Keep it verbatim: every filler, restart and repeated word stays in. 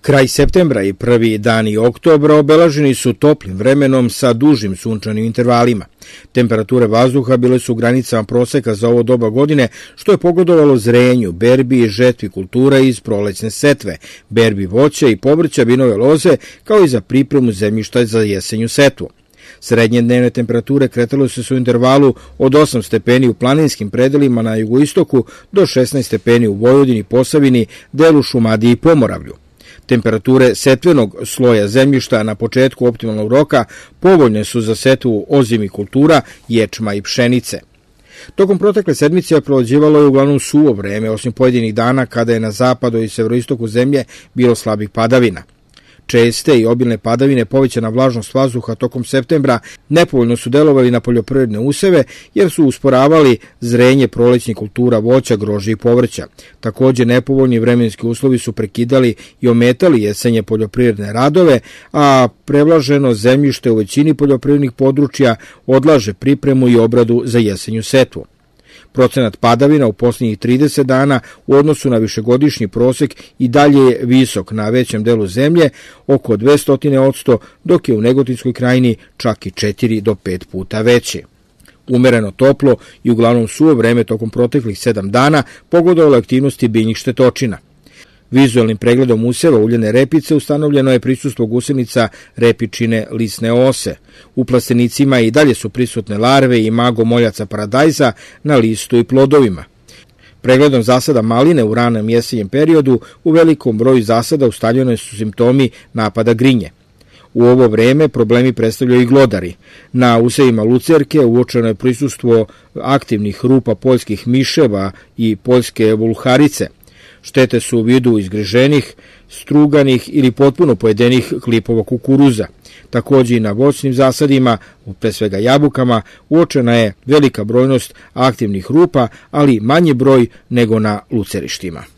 Kraj septembra i prvi dani oktobra obeleženi su toplim vremenom sa dužim sunčanim intervalima. Temperature vazduha bile su u granicama proseka za ovo doba godine, što je pogodovalo zrenju, berbi i žetvi kultura iz prolećne setve, berbi voća i povrća, vinove loze, kao i za pripremu zemljišta za jesenju setvu. Srednje dnevne temperature kretale su se u intervalu od osam stepeni u planinskim predelima na jugoistoku do šesnaest stepeni u Vojvodini, Posavini, delu Šumadije i Pomoravlju. Temperature setvenog sloja zemljišta na početku optimalnog roka povoljne su za setvu ozimih kultura, ječma i pšenice. Tokom protekle sedmice proleđivalo je uglavnom suvo vreme, osim pojedinih dana kada je na zapadu i severoistoku zemlje bilo slabih padavina. Česte i obilne padavine, povećana vlažnost vazduha tokom septembra nepovoljno su delovali na poljoprivredne useve jer su usporavali zrenje prolećnih kultura voća, grožđa i povrća. Također nepovoljni vremenski uslovi su prekidali i ometali jesenje poljoprivredne radove, a prevlaženo zemljište u većini poljoprivrednih područja odlaže pripremu i obradu za jesenju setvu. Procenat padavina u posljednjih trideset dana u odnosu na višegodišnji prosek i dalje je visok na većem delu zemlje, oko dvesta posto, dok je u Negotinskoj krajini čak i četiri do pet puta veći. Umereno toplo i uglavnom suvo vreme tokom proteklih sedam dana pogodovalo aktivnosti biljnih štetočina. Vizualnim pregledom useva uljane repice ustanovljeno je prisustvo gusenica repičine lisne ose. U plastenicima i dalje su prisutne larve i mago moljaca paradajza na listu i plodovima. Pregledom zasada maline u ranom jesenjem periodu u velikom broju zasada ustaljeni su simptomi napada grinje. U ovo vreme problemi predstavljaju i glodari. Na usevima lucerke uočeno je prisustvo aktivnih rupa poljskih miševa i poljske vulharice. Štete su u vidu izgriženih, struganih ili potpuno pojedenih klipova kukuruza. Također i na voćnim zasadima, pre svega jabukama, uočena je velika brojnost aktivnih rupa, ali manji broj nego na lucerištima.